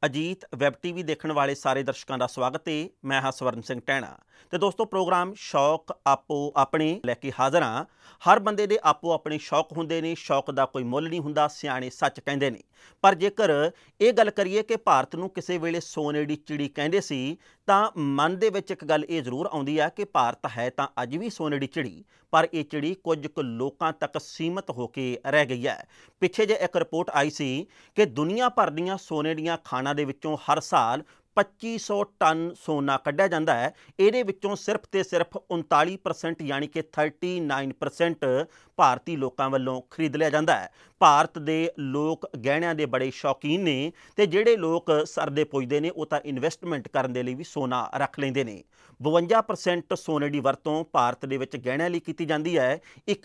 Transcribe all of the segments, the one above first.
Ajit web TV ਦੇਖਣ ਵਾਲੇ ਸਾਰੇ ਦਰਸ਼ਕਾਂ ਦਾ ਸਵਾਗਤ ਹੈ। ਮੈਂ ਹਾਂ ਸਵਰਨ ਸਿੰਘ ਟਹਿਣਾ ਤੇ ਦੋਸਤੋ ਪ੍ਰੋਗਰਾਮ ਸ਼ੌਕ ਆਪੋ ਆਪਣੇ ਲੈ ਕੇ ਹਾਜ਼ਰ ਹਾਂ। ਹਰ ਬੰਦੇ ਦੇ ਆਪੋ ਆਪਣੇ ਸ਼ੌਕ ਹੁੰਦੇ ਨੇ, ਸ਼ੌਕ ਦਾ ਕੋਈ ਮੁੱਲ ਨਹੀਂ ਹੁੰਦਾ, ਸਿਆਣੇ ਸੱਚ ਕਹਿੰਦੇ ਨੇ। ਪਰ ਜੇਕਰ ਇਹ ਗੱਲ ਕਰੀਏ ਕਿ ਭਾਰਤ ਨੂੰ ਕਿਸੇ ਵੇਲੇ ਸੋਨੇ ਦੀ ਚਿੜੀ ਕਹਿੰਦੇ ਸੀ ਤਾਂ ਮਨ ਦੇ ਵਿੱਚ ਇੱਕ ਗੱਲ ਇਹ ਜ਼ਰੂਰ ਆਉਂਦੀ ਹੈ ਕਿ ਭਾਰਤ ਹੈ ਤਾਂ ਅੱਜ ਵੀ ਸੋਨੇ ਦੀ ਚਿੜੀ, ਪਰ ਇਹ ਚਿੜੀ ਕੁਝ ਕੁ ਲੋਕਾਂ ਤੱਕ ਸੀਮਤ ਹੋ ਕੇ ਰਹਿ ਗਈ ਹੈ। ਪਿੱਛੇ ਜੇ ਇੱਕ ਰਿਪੋਰਟ ਆਈ ਸੀ ਕਿ ਦੁਨੀਆ ਭਰ ਦੀਆਂ ਸੋਨੇ ਦੀਆਂ ਖਾਣਾਂ ਦੇ ਵਿੱਚੋਂ ਹਰ ਸਾਲ 2500 ਟਨ ਸੋਨਾ ਕੱਢਿਆ ਜਾਂਦਾ ਹੈ। ਇਹਦੇ ਵਿੱਚੋਂ ਸਿਰਫ ਤੇ ਸਿਰਫ 39% ਯਾਨੀ ਕਿ 39% ਭਾਰਤੀ ਲੋਕਾਂ ਵੱਲੋਂ ਖਰੀਦ ਲਿਆ ਜਾਂਦਾ ਹੈ। ਭਾਰਤ ਦੇ ਲੋਕ ਗਹਿਣਿਆਂ ਦੇ ਬੜੇ ਸ਼ੌਕੀਨ ਨੇ ਤੇ ਜਿਹੜੇ ਲੋਕ ਸਰਦੇ ਪੁੱਜਦੇ ਨੇ ਉਹ ਤਾਂ ਇਨਵੈਸਟਮੈਂਟ ਕਰਨ ਦੇ ਲਈ ਵੀ ਸੋਨਾ ਰੱਖ ਲੈਂਦੇ ਨੇ। 52% ਸੋਨੇ ਦੀ ਵਰਤੋਂ ਭਾਰਤ ਦੇ ਵਿੱਚ ਗਹਿਣਿਆਂ ਲਈ ਕੀਤੀ ਜਾਂਦੀ ਹੈ,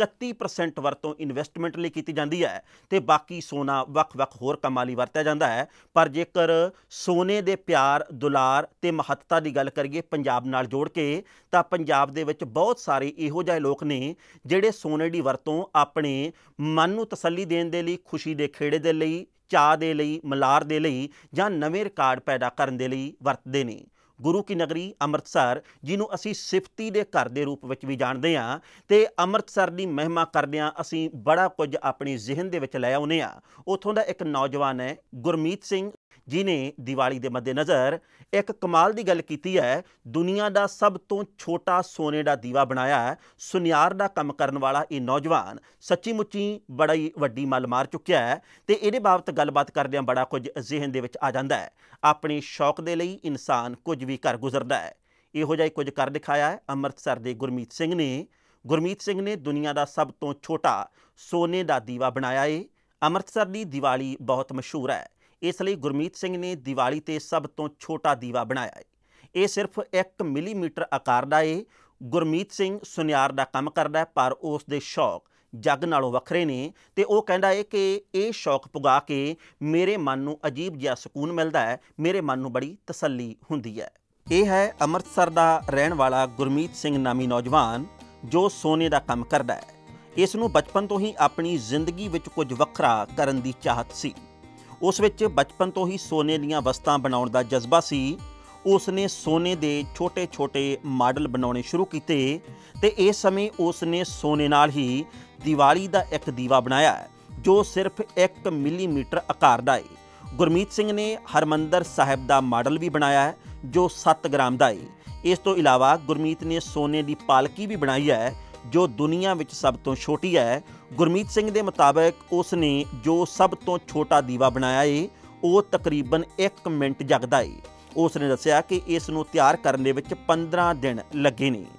31% ਵਰਤੋਂ ਇਨਵੈਸਟਮੈਂਟ ਲਈ ਕੀਤੀ ਜਾਂਦੀ ਹੈ ਤੇ ਬਾਕੀ ਸੋਨਾ ਵੱਖ-ਵੱਖ ਹੋਰ ਕੰਮਾਂ ਲਈ ਵਰਤਿਆ ਜਾਂਦਾ ਹੈ। ਪਰ ਜੇਕਰ ਸੋਨੇ ਦੇ ਪਿਆਰ, ਦੁਲਾਰ ਤੇ ਮਹੱਤਤਾ ਦੀ ਗੱਲ ਕਰੀਏ ਪੰਜਾਬ ਨਾਲ ਜੋੜ ਕੇ, ਤਾਂ ਪੰਜਾਬ ਦੇ ਵਿੱਚ ਬਹੁਤ ਸਾਰੇ ਇਹੋ ਜਿਹੇ ਲੋਕ ਨੇ ਜਿਹੜੇ ਸੋਨੇ ਦੀ ਵਰਤੋਂ ਆਪਣੇ ਮਨ ਨੂੰ ਤਸੱਲੀ ਦੇਣ ਦੇ ਲਈ, ਖੁਸ਼ੀ ਦੇ ਖੇੜੇ ਦੇ ਲਈ, ਚਾਅ ਦੇ ਲਈ, ਮਲਾਰ ਦੇ ਲਈ ਜਾਂ ਨਵੇਂ ਰਿਕਾਰਡ ਪੈਦਾ ਕਰਨ ਦੇ ਲਈ ਵਰਤਦੇ ਨੇ। ਗੁਰੂ ਕੀ ਨਗਰੀ ਅੰਮ੍ਰਿਤਸਰ, ਜਿਹਨੂੰ ਅਸੀਂ ਸਿਫਤੀ ਦੇ ਘਰ ਦੇ ਰੂਪ ਵਿੱਚ ਵੀ ਜਾਣਦੇ ਹਾਂ, ਤੇ ਅੰਮ੍ਰਿਤਸਰ ਦੀ ਮਹਿਮਾ ਕਰਦਿਆਂ ਅਸੀਂ ਬੜਾ ਕੁਝ ਆਪਣੀ ਜ਼ਿਹਨ ਦੇ ਵਿੱਚ ਲੈ ਆਉਂਦੇ ਹਾਂ। ਉੱਥੋਂ ਦਾ ਇੱਕ ਨੌਜਵਾਨ ਹੈ ਗੁਰਮੀਤ ਸਿੰਘ, ਜਿਹਨੇ ਦੀਵਾਲੀ ਦੇ ਮੱਦੇਨਜ਼ਰ ਇੱਕ ਕਮਾਲ ਦੀ ਗੱਲ ਕੀਤੀ ਹੈ। ਦੁਨੀਆ ਦਾ ਸਭ ਤੋਂ ਛੋਟਾ ਸੋਨੇ ਦਾ ਦੀਵਾ ਬਣਾਇਆ ਹੈ। ਸੁਨਿਆਰ ਦਾ ਕੰਮ ਕਰਨ ਵਾਲਾ ਇਹ ਨੌਜਵਾਨ ਸੱਚੀ ਮੁੱਚੀ ਬੜਾ ਹੀ ਵੱਡੀ ਮੱਲ ਮਾਰ ਚੁੱਕਿਆ ਹੈ ਤੇ ਇਹਦੇ ਬਾਬਤ ਗੱਲਬਾਤ ਕਰਦਿਆਂ ਬੜਾ ਕੁਝ ਜ਼ਿਹਨ ਦੇ ਵਿੱਚ ਆ ਜਾਂਦਾ ਹੈ। ਆਪਣੇ ਸ਼ੌਕ ਦੇ ਲਈ ਇਨਸਾਨ ਕੁਝ ਵੀ ਕਰ ਗੁਜ਼ਰਦਾ ਹੈ। ਇਹੋ ਜਿਹਾ ਕੁਝ ਕਰ ਦਿਖਾਇਆ ਹੈ ਅੰਮ੍ਰਿਤਸਰ ਦੇ ਗੁਰਮੀਤ ਸਿੰਘ ਨੇ। ਗੁਰਮੀਤ ਸਿੰਘ ਨੇ ਦੁਨੀਆ ਦਾ ਸਭ ਤੋਂ ਛੋਟਾ ਸੋਨੇ ਦਾ ਦੀਵਾ ਬਣਾਇਆ ਏ। ਅੰਮ੍ਰਿਤਸਰ ਦੀ ਦੀਵਾਲੀ ਬਹੁਤ ਮਸ਼ਹੂਰ ਹੈ, ਇਸ ਲਈ ਗੁਰਮੀਤ ਸਿੰਘ ਨੇ ਦੀਵਾਲੀ 'ਤੇ ਸਭ ਤੋਂ ਛੋਟਾ ਦੀਵਾ ਬਣਾਇਆ ਹੈ। ਇਹ ਸਿਰਫ 1 ਮਿਲੀਮੀਟਰ ਆਕਾਰ ਦਾ ਏ। ਗੁਰਮੀਤ ਸਿੰਘ ਸੁਨਿਆਰ ਦਾ ਕੰਮ ਕਰਦਾ ਹੈ, ਪਰ ਉਸ ਦੇ ਸ਼ੌਕ ਜੱਗ ਨਾਲੋਂ ਵੱਖਰੇ ਨੇ ਤੇ ਉਹ ਕਹਿੰਦਾ ਹੈ ਕਿ ਇਹ ਸ਼ੌਕ ਪੁਗਾ ਕੇ ਮੇਰੇ ਮਨ ਨੂੰ ਅਜੀਬ ਜਿਹਾ ਸਕੂਨ ਮਿਲਦਾ ਹੈ, ਮੇਰੇ ਮਨ ਨੂੰ ਬੜੀ ਤਸੱਲੀ ਹੁੰਦੀ ਹੈ। ਇਹ ਹੈ ਅੰਮ੍ਰਿਤਸਰ ਦਾ ਰਹਿਣ ਵਾਲਾ ਗੁਰਮੀਤ ਸਿੰਘ ਨਾਮੀ ਨੌਜਵਾਨ ਜੋ ਸੋਨੇ ਦਾ ਕੰਮ ਕਰਦਾ ਹੈ। ਇਸ ਨੂੰ ਬਚਪਨ ਤੋਂ ਹੀ ਆਪਣੀ ਜ਼ਿੰਦਗੀ ਵਿੱਚ ਕੁਝ ਵੱਖਰਾ ਕਰਨ ਦੀ ਚਾਹਤ ਸੀ। ਉਸ ਵਿੱਚ ਬਚਪਨ ਤੋਂ ਹੀ ਸੋਨੇ ਦੀਆਂ ਵਸਤਾਂ ਬਣਾਉਣ ਦਾ ਜਜ਼ਬਾ ਸੀ। ਉਸ ਨੇ ਸੋਨੇ ਦੇ ਛੋਟੇ-ਛੋਟੇ ਮਾਡਲ ਬਣਾਉਣੇ ਸ਼ੁਰੂ ਕੀਤੇ ਤੇ ਇਸ ਸਮੇਂ ਉਸ ਨੇ ਸੋਨੇ ਨਾਲ ਹੀ ਦੀਵਾਲੀ ਦਾ ਇੱਕ ਦੀਵਾ ਬਣਾਇਆ ਹੈ ਜੋ ਸਿਰਫ 1 ਮਿਲੀਮੀਟਰ ਆਕਾਰ ਦਾ ਹੈ। ਗੁਰਮੀਤ ਸਿੰਘ ਨੇ ਹਰਮੰਦਰ ਸਾਹਿਬ ਦਾ ਮਾਡਲ ਵੀ ਬਣਾਇਆ ਹੈ ਜੋ 7 ਗ੍ਰਾਮ ਦਾ ਹੈ। ਇਸ ਤੋਂ ਇਲਾਵਾ ਗੁਰਮੀਤ ਨੇ ਸੋਨੇ ਦੀ ਪਾਲਕੀ ਵੀ ਬਣਾਈ ਹੈ ਜੋ ਦੁਨੀਆ ਵਿੱਚ ਸਭ ਤੋਂ ਛੋਟੀ ਹੈ। ਗੁਰਮੀਤ ਸਿੰਘ ਦੇ ਮੁਤਾਬਕ ਉਸ ਨੇ ਜੋ ਸਭ ਤੋਂ ਛੋਟਾ ਦੀਵਾ ਬਣਾਇਆ ਏ ਉਹ ਤਕਰੀਬਨ 1 ਮਿੰਟ ਜਗਦਾ ਏ। ਉਸ ਨੇ ਦੱਸਿਆ ਕਿ ਇਸ ਨੂੰ ਤਿਆਰ ਕਰਨ ਦੇ ਵਿੱਚ 15 ਦਿਨ ਲੱਗੇ ਨੇ।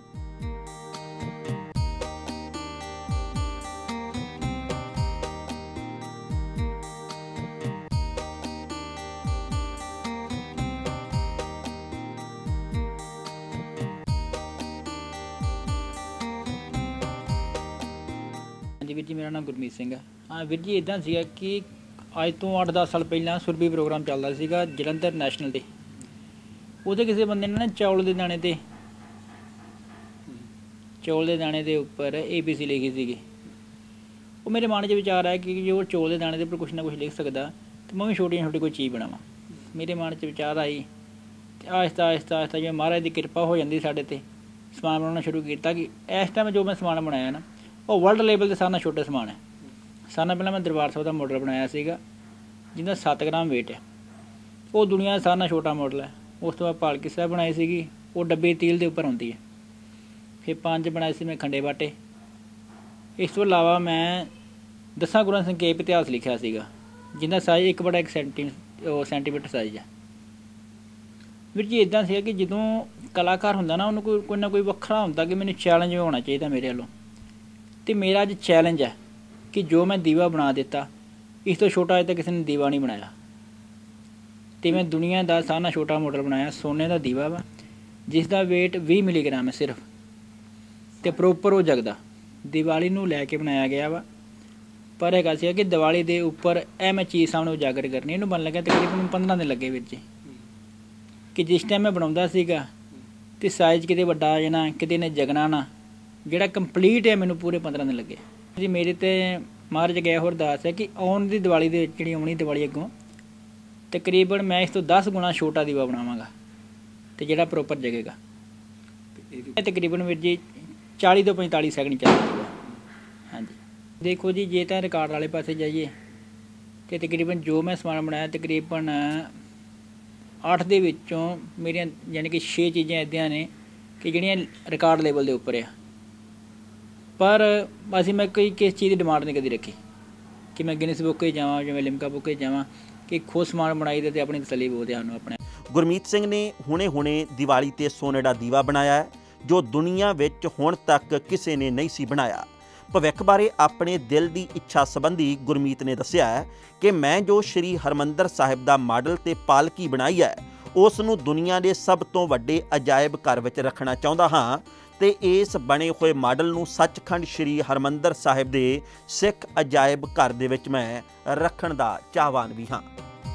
ਵੀਰ ਜੀ, ਮੇਰਾ ਨਾਮ ਗੁਰਮੀਤ ਸਿੰਘ ਹੈ। ਹਾਂ ਵੀਰ ਜੀ, ਇੱਦਾਂ ਸੀਗਾ ਕਿ ਅੱਜ ਤੋਂ 8-10 ਸਾਲ ਪਹਿਲਾਂ ਸੁਰਬੀ ਪ੍ਰੋਗਰਾਮ ਚੱਲਦਾ ਸੀਗਾ ਜਲੰਧਰ ਨੈਸ਼ਨਲ 'ਤੇ। ਉਹਦੇ ਕਿਸੇ ਬੰਦੇ ਨੇ ਨਾ ਚੌਲ ਦੇ ਦਾਣੇ ਦੇ ਉੱਪਰ ABC ਲਿਖੀ ਸੀਗੀ। ਉਹ ਮੇਰੇ ਮਨ 'ਚ ਵਿਚਾਰ ਆਇਆ ਕਿ ਜੇ ਉਹ ਚੌਲ ਦੇ ਦਾਣੇ ਦੇ ਉੱਪਰ ਕੁਛ ਨਾ ਕੁਛ ਲਿਖ ਸਕਦਾ ਤਾਂ ਮੈਂ ਵੀ ਛੋਟੀ ਕੋਈ ਚੀਜ਼ ਬਣਾਵਾਂ। ਮੇਰੇ ਮਨ 'ਚ ਵਿਚਾਰ ਆਈ ਅਤੇ ਆਹਿਸਤਾ ਜਿਵੇਂ ਮਹਾਰਾਜ ਦੀ ਕਿਰਪਾ ਹੋ ਜਾਂਦੀ ਸਾਡੇ 'ਤੇ, ਸਮਾਨ ਬਣਾਉਣਾ ਸ਼ੁਰੂ ਕੀਤਾ ਕਿ ਇਸ ਟਾਈਮ ਜੋ ਮੈਂ ਸਮਾਨ ਬਣਾਇਆ ਨਾ ਉਹ ਵਰਲਡ ਲੈਵਲ 'ਤੇ ਸਾਰਿਆਂ ਨਾਲੋਂ ਛੋਟਾ ਸਮਾਨ ਹੈ। ਸਾਰਿਆਂ ਨਾਲੋਂ ਪਹਿਲਾਂ ਮੈਂ ਦਰਬਾਰ ਸਾਹਿਬ ਦਾ ਮਾਡਲ ਬਣਾਇਆ ਸੀਗਾ ਜਿਹਦਾ 7 ਗ੍ਰਾਮ ਵੇਟ ਹੈ। ਉਹ ਦੁਨੀਆ ਦਾ ਸਾਰਿਆਂ ਨਾਲੋਂ ਛੋਟਾ ਮਾਡਲ ਹੈ। ਉਸ ਤੋਂ ਬਾਅਦ ਪਾਲਕੀ ਸਾਹਿਬ ਬਣਾਈ ਸੀਗੀ, ਉਹ ਡੱਬੇ ਤੀਲ ਦੇ ਉੱਪਰ ਆਉਂਦੀ ਹੈ। ਫਿਰ 5 ਬਣਾਏ ਸੀ ਮੈਂ ਖੰਡੇ ਬਾਟੇ। ਇਸ ਤੋਂ ਇਲਾਵਾ ਮੈਂ 10 ਗੁਰਾਂ ਦਾ ਸੰਖੇਪ ਇਤਿਹਾਸ ਲਿਖਿਆ ਸੀਗਾ ਜਿਹਦਾ ਸਾਈਜ਼ 1/1 ਸੈਂਟੀਮੀਟਰ ਸਾਈਜ਼ ਹੈ। ਵੀਰ ਜੀ, ਇੱਦਾਂ ਸੀਗਾ ਕਿ ਜਦੋਂ ਕਲਾਕਾਰ ਹੁੰਦਾ ਨਾ ਉਹਨੂੰ ਕੋਈ ਨਾ ਕੋਈ ਵੱਖਰਾ ਹੁੰਦਾ ਕਿ ਮੈਨੂੰ ਚੈਲੰਜ ਹੋਣਾ ਚਾਹੀਦਾ ਮੇਰੇ ਵੱਲੋਂ। ਅਤੇ ਮੇਰਾ ਅੱਜ ਚੈਲੰਜ ਹੈ ਕਿ ਜੋ ਮੈਂ ਦੀਵਾ ਬਣਾ ਦਿੱਤਾ, ਇਸ ਤੋਂ ਛੋਟਾ ਅਜੇ ਤੱਕ ਕਿਸੇ ਨੇ ਦੀਵਾ ਨਹੀਂ ਬਣਾਇਆ। ਅਤੇ ਮੈਂ ਦੁਨੀਆ ਦਾ ਸਾਰਿਆਂ ਨਾਲੋਂ ਛੋਟਾ ਮਾਡਲ ਬਣਾਇਆ, ਸੋਨੇ ਦਾ ਦੀਵਾ ਵਾ ਜਿਸ ਦਾ ਵੇਟ 20 ਮਿਲੀਗ੍ਰਾਮ ਹੈ ਸਿਰਫ, ਅਤੇ ਪ੍ਰੋਪਰ ਉਹ ਜਗਦਾ। ਦੀਵਾਲੀ ਨੂੰ ਲੈ ਕੇ ਬਣਾਇਆ ਗਿਆ ਵਾ, ਪਰ ਹੈਗਾ ਸੀਗਾ ਕਿ ਦੀਵਾਲੀ ਦੇ ਉੱਪਰ ਇਹ ਮੈਂ ਚੀਜ਼ ਸਾਹਮਣੇ ਉਜਾਗਰ ਕਰਨੀ। ਇਹਨੂੰ ਬਣ ਲੱਗਿਆ ਤਕਰੀਬਨ 15 ਦਿਨ ਲੱਗੇ ਵੀਰ ਜੀ। ਕਿ ਜਿਸ ਟਾਈਮ ਮੈਂ ਬਣਾਉਂਦਾ ਸੀਗਾ ਅਤੇ ਸਾਈਜ਼ ਕਿਤੇ ਵੱਡਾ ਆ ਜਾਣਾ, ਕਿਤੇ ਨੇ ਜਗਣਾ ਨਾ, ਜਿਹੜਾ ਕੰਪਲੀਟ ਹੈ ਮੈਨੂੰ ਪੂਰੇ 15 ਦਿਨ ਲੱਗੇ ਜੀ। ਮੇਰੇ 'ਤੇ ਮਹਾਰਾਜ ਗਿਆ ਹੋਰ ਅਰਦਾਸ ਹੈ ਕਿ ਆਉਣ ਦੀ ਦੀਵਾਲੀ ਦੇ ਵਿੱਚ ਜਿਹੜੀ ਆਉਣੀ ਦੀਵਾਲੀ ਅੱਗੋਂ ਤਕਰੀਬਨ ਮੈਂ ਇਸ ਤੋਂ 10 ਗੁਣਾ ਛੋਟਾ ਦੀਵਾ ਬਣਾਵਾਂਗਾ ਤੇ ਜਿਹੜਾ ਪ੍ਰੋਪਰ ਜਗੇਗਾ। ਇਹ ਤਕਰੀਬਨ ਵੀਰ ਜੀ 40 ਤੋਂ 45 ਸੈਕਿੰਡ ਚੱਲੇਗਾ। ਹਾਂਜੀ ਦੇਖੋ ਜੀ, ਜੇ ਤਾਂ ਰਿਕਾਰਡ ਵਾਲੇ ਪਾਸੇ ਜਾਈਏ ਤੇ ਤਕਰੀਬਨ ਜੋ ਮੈਂ ਸਮਾਨ ਬਣਾਇਆ ਤਕਰੀਬਨ 8 ਦੇ ਵਿੱਚੋਂ ਮੇਰੀਆਂ ਯਾਨੀ ਕਿ 6 ਚੀਜ਼ਾਂ ਇੱਦਾਂ ਨੇ ਕਿ ਜਿਹੜੀਆਂ ਰਿਕਾਰਡ ਲੈਵਲ ਦੇ ਉੱਪਰ ਆ, ਪਰ ਅਸੀਂ ਮੈਂ ਕੋਈ ਕਿਸ ਚੀਜ਼ ਦੀ ਡਿਮਾਂਡ ਨਹੀਂ ਕਦੀ ਰੱਖੀ ਕਿ ਮੈਂ ਗਿਨੀਸ ਬੁੱਕ 'ਚ ਜਾਵਾਂ ਜਿਵੇਂ ਲਿਮਕਾ ਬੁੱਕ 'ਚ ਜਾਵਾਂ ਕਿ ਖੁਦ ਸਮਾਨ ਬਣਾਈ ਦੇ ਤੇ ਆਪਣੀ ਤਸੱਲੀ ਬਹੁਤ ਸਾਨੂੰ ਆਪਣੇ। ਗੁਰਮੀਤ ਸਿੰਘ ਨੇ ਹੁਣੇ ਦੀਵਾਲੀ ਤੇ ਸੋਨੇ ਦਾ ਦੀਵਾ ਬਣਾਇਆ ਹੈ ਜੋ ਦੁਨੀਆ ਵਿੱਚ ਹੁਣ ਤੱਕ ਕਿਸੇ ਨੇ ਨਹੀਂ ਸੀ ਬਣਾਇਆ। ਭਵਿੱਖ ਬਾਰੇ ਆਪਣੇ ਦਿਲ ਦੀ ਇੱਛਾ ਸੰਬੰਧੀ ਗੁਰਮੀਤ ਨੇ ਦੱਸਿਆ ਹੈ ਕਿ ਮੈਂ ਜੋ ਸ਼੍ਰੀ ਹਰਿਮੰਦਰ ਸਾਹਿਬ ਦਾ ਮਾਡਲ ਤੇ ਪਾਲਕੀ ਬਣਾਈ ਹੈ ਉਸ ਨੂੰ ਦੁਨੀਆ ਦੇ ਸਭ ਤੋਂ ਵੱਡੇ ਅਜਾਇਬ ਘਰ ਵਿੱਚ ਰੱਖਣਾ ਚਾਹੁੰਦਾ ਹਾਂ ਤੇ ਇਸ ਬਣੇ ਹੋਏ ਮਾਡਲ ਨੂੰ ਸੱਚਖੰਡ ਸ਼੍ਰੀ ਹਰਿਮੰਦਰ ਸਾਹਿਬ ਦੇ ਸਿੱਖ ਅਜਾਇਬ ਘਰ ਦੇ ਵਿੱਚ ਮੈਂ ਰੱਖਣ ਦਾ ਚਾਹਵਾਨ ਵੀ ਹਾਂ।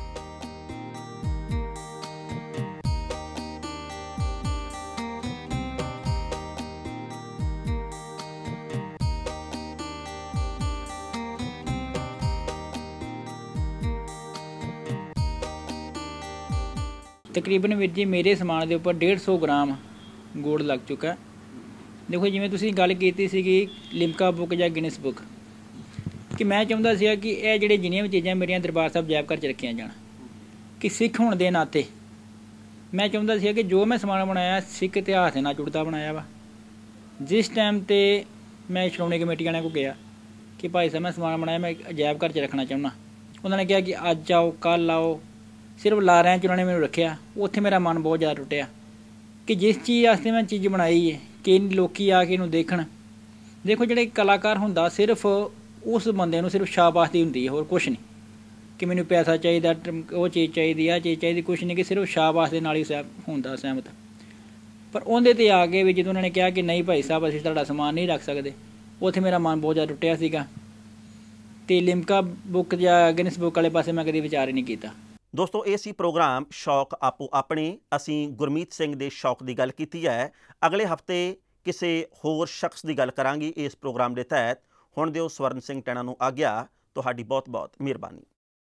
ਤਕਰੀਬਨ ਵੀਰ ਜੀ ਮੇਰੇ ਸਮਾਨ ਦੇ ਉੱਪਰ 150 ਗ੍ਰਾਮ ਗੋੜ ਲੱਗ ਚੁੱਕਾ। ਦੇਖੋ ਜਿਵੇਂ ਤੁਸੀਂ ਗੱਲ ਕੀਤੀ ਸੀਗੀ ਲਿਮਕਾ ਬੁੱਕ ਜਾਂ ਗਿਨੀਸ ਬੁੱਕ, ਕਿ ਮੈਂ ਚਾਹੁੰਦਾ ਸੀਗਾ ਕਿ ਇਹ ਜਿਹੜੇ ਜਿੰਨੀਆਂ ਵੀ ਚੀਜ਼ਾਂ ਮੇਰੀਆਂ ਦਰਬਾਰ ਸਾਹਿਬ ਅਜਾਇਬ ਘਰ 'ਚ ਰੱਖੀਆਂ ਜਾਣ, ਕਿ ਸਿੱਖ ਹੋਣ ਦੇ ਨਾਤੇ ਮੈਂ ਚਾਹੁੰਦਾ ਸੀਗਾ ਕਿ ਜੋ ਮੈਂ ਸਮਾਨ ਬਣਾਇਆ ਸਿੱਖ ਇਤਿਹਾਸ ਨਾਲ ਜੁੜਦਾ ਬਣਾਇਆ ਵਾ। ਜਿਸ ਟਾਈਮ 'ਤੇ ਮੈਂ ਸ਼੍ਰੋਮਣੀ ਕਮੇਟੀ ਵਾਲਿਆਂ ਕੋਲ ਗਿਆ ਕਿ ਭਾਈ ਸਾਹਿਬ ਮੈਂ ਸਮਾਨ ਬਣਾਇਆ ਮੈਂ ਅਜਾਇਬ ਘਰ 'ਚ ਰੱਖਣਾ ਚਾਹੁੰਦਾ, ਉਹਨਾਂ ਨੇ ਕਿਹਾ ਕਿ ਅੱਜ ਆਓ ਕੱਲ੍ਹ ਆਓ, ਸਿਰਫ ਲਾਰਿਆਂ 'ਚ ਉਹਨਾਂ ਨੇ ਮੈਨੂੰ ਰੱਖਿਆ। ਉੱਥੇ ਮੇਰਾ ਮਨ ਬਹੁਤ ਜ਼ਿਆਦਾ ਟੁੱਟਿਆ ਕਿ ਜਿਸ ਚੀਜ਼ ਵਾਸਤੇ ਮੈਂ ਚੀਜ਼ ਬਣਾਈ ਹੈ ਕਿ ਲੋਕ ਆ ਕੇ ਇਹਨੂੰ ਦੇਖਣ। ਦੇਖੋ ਜਿਹੜੇ ਕਲਾਕਾਰ ਹੁੰਦਾ ਸਿਰਫ ਉਸ ਬੰਦੇ ਨੂੰ ਸਿਰਫ ਸ਼ਾਬਾਸ਼ ਦੀ ਹੁੰਦੀ ਹੈ, ਹੋਰ ਕੁਛ ਨਹੀਂ ਕਿ ਮੈਨੂੰ ਪੈਸਾ ਚਾਹੀਦਾ, ਉਹ ਚੀਜ਼ ਚਾਹੀਦੀ, ਆਹ ਚੀਜ਼ ਚਾਹੀਦੀ, ਕੁਛ ਨਹੀਂ, ਕਿ ਸਿਰਫ ਸ਼ਾਬਾਸ਼ ਦੇ ਨਾਲ ਹੀ ਹੁੰਦਾ ਸਹਿਮਤ। ਪਰ ਉਹਦੇ 'ਤੇ ਆ ਕੇ ਵੀ ਜਦੋਂ ਉਹਨਾਂ ਨੇ ਕਿਹਾ ਕਿ ਨਹੀਂ ਭਾਈ ਸਾਹਿਬ ਅਸੀਂ ਤੁਹਾਡਾ ਸਮਾਨ ਨਹੀਂ ਰੱਖ ਸਕਦੇ, ਉੱਥੇ ਮੇਰਾ ਮਨ ਬਹੁਤ ਜ਼ਿਆਦਾ ਟੁੱਟਿਆ ਸੀਗਾ। ਅਤੇ ਲਿਮਕਾ ਬੁੱਕ ਜਾਂ ਗਿਨੀਸ ਬੁੱਕ ਵਾਲੇ ਪਾਸੇ ਮੈਂ ਕਦੇ ਵਿਚਾਰ ਹੀ ਨਹੀਂ ਕੀਤਾ। ਦੋਸਤੋ ਇਹ ਸੀ ਪ੍ਰੋਗਰਾਮ ਸ਼ੌਕ ਆਪੋ ਆਪਣੇ। ਅਸੀਂ ਗੁਰਮੀਤ ਸਿੰਘ ਦੇ ਸ਼ੌਕ ਦੀ ਗੱਲ ਕੀਤੀ ਹੈ। ਅਗਲੇ ਹਫਤੇ ਕਿਸੇ ਹੋਰ ਸ਼ਖਸ ਦੀ ਗੱਲ ਕਰਾਂਗੇ ਇਸ ਪ੍ਰੋਗਰਾਮ ਦੇ ਤਹਿਤ। ਹੁਣ ਦਿਓ ਸਵਰਨ ਸਿੰਘ ਟੈਣਾ ਨੂੰ ਆਗਿਆ। ਤੁਹਾਡੀ ਬਹੁਤ ਬਹੁਤ ਮਿਹਰਬਾਨੀ।